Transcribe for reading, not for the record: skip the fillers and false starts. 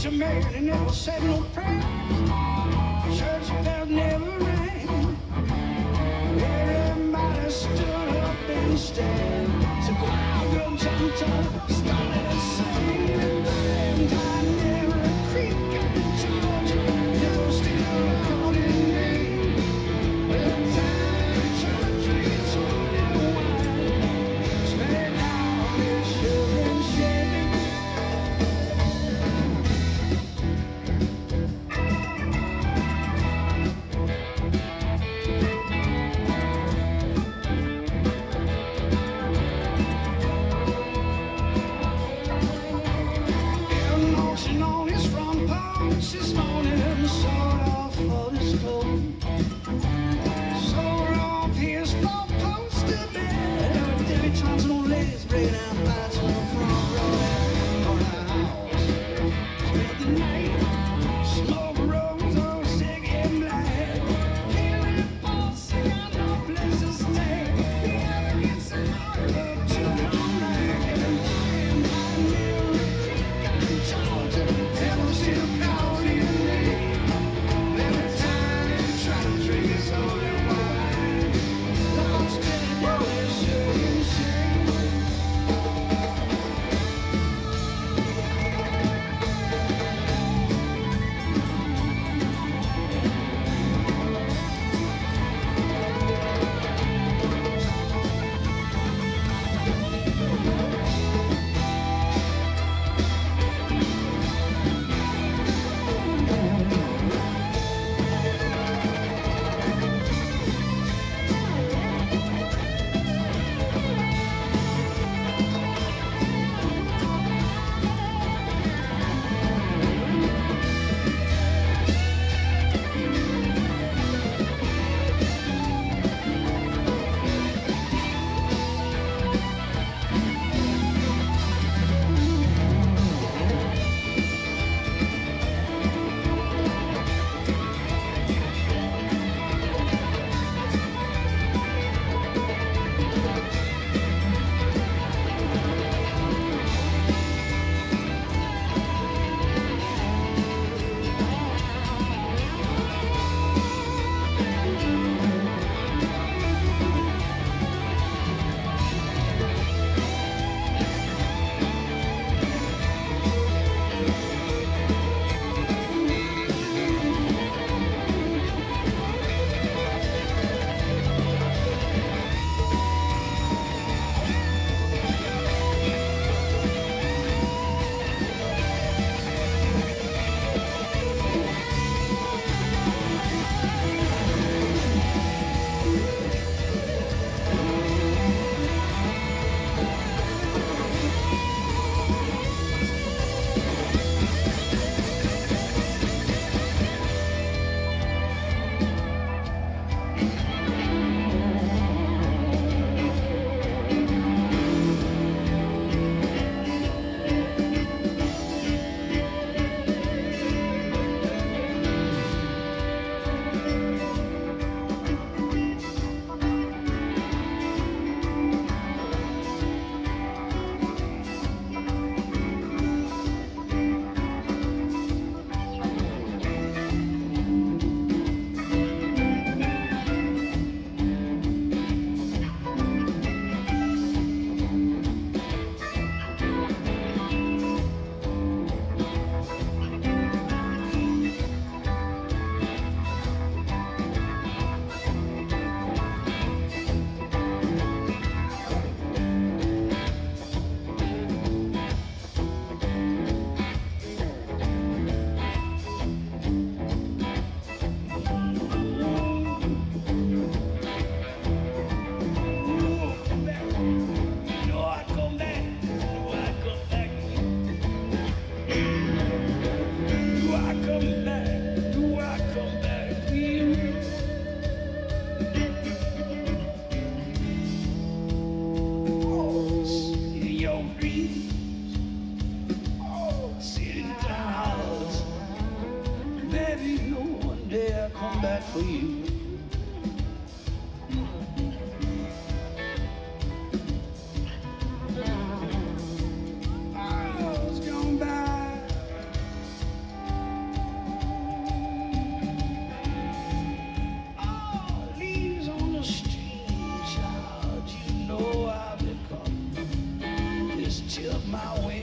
preacher man, he never said no prayer. Church bells never rang. Everybody stood up and stared. So choir girl jumped up, started to sing. Valentine near a creek in Georgia, never still called his name. Valentine church is holy wine, spread out his sugar and shame. On his front porch this morning, and sawed off all his clothes, sawed off his four post to bed. Debbie Thompson on legs breaking out fights on the front row on the house. Spent the night, smoke rose on sick and black. Hearing Paul sing out no place to stay. He ever gets a heart up to come back. And I knew Georgia, never still called his name. Every time he tried to drink his holy wine, lost it, boy, sugar and shame. just chip my way